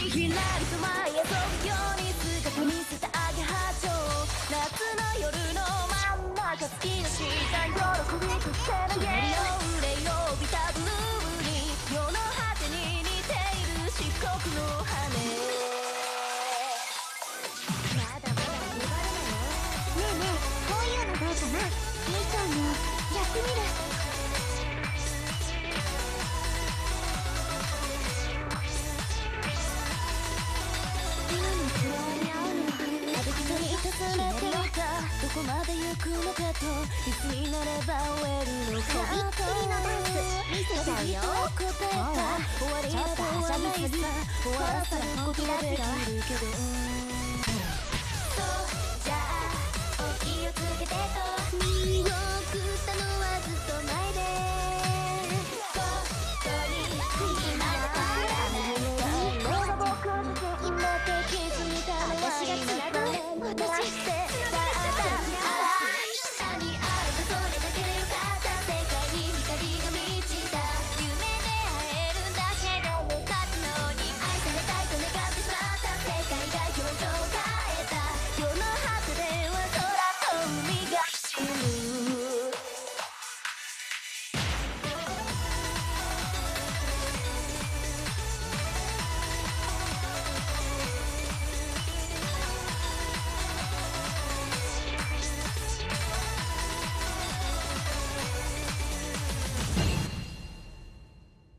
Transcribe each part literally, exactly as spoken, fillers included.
ひらりと舞い遊ぶように姿見せたアゲハチョウ。夏の夜の真ん中月の下喜びとせ投げよう憂いを帯びたブルーに世の果てに似ている漆黒の羽。まだまだ粘るなよ。ねえねえ、こういうのどうかな。いいと思う。やってみる。どこまで行くのかといつになれば終えるのかとびっくりのダンス見せちゃうよ。答えた終わりなどはないさ。終わらせることができるけどそうじゃあお気をつけてと見送ったのはずっと前でここに今だからなんだ僕自身今って気づいたのは私がつなぐ私って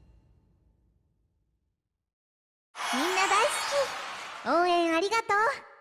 みんな大好き。応援ありがとう。